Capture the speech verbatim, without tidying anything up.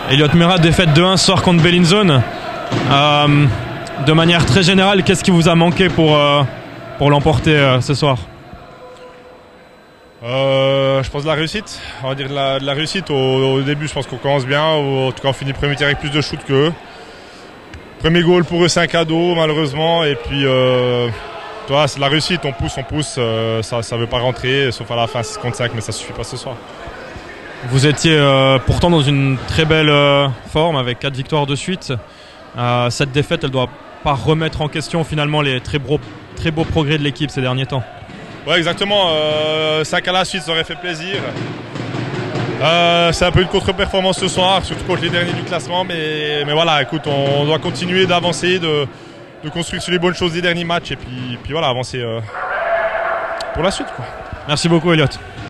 Elliott Merat, défaite deux un ce soir contre Bellinzone. Euh, de manière très générale, qu'est-ce qui vous a manqué pour, euh, pour l'emporter euh, ce soir? euh, Je pense de la réussite. On va dire de la, de la réussite. Au, au début, je pense qu'on commence bien. En tout cas, on finit premier tiers avec plus de shoot qu'eux. Premier goal pour eux, c'est un cadeau, malheureusement. Et puis, euh, toi, c'est de la réussite. On pousse, on pousse. Euh, ça ne veut pas rentrer, sauf à la fin six contre cinq, mais ça ne suffit pas ce soir. Vous étiez euh, pourtant dans une très belle euh, forme avec quatre victoires de suite. Euh, cette défaite, elle ne doit pas remettre en question finalement les très beaux, très beaux progrès de l'équipe ces derniers temps. Ouais, exactement. Euh, cinq à la suite, ça aurait fait plaisir. Euh, c'est un peu une contre-performance ce soir, surtout contre les derniers du classement. Mais, mais voilà, écoute, on, on doit continuer d'avancer, de, de construire sur les bonnes choses des derniers matchs et puis, puis voilà, avancer euh, pour la suite, quoi. Merci beaucoup, Elliott.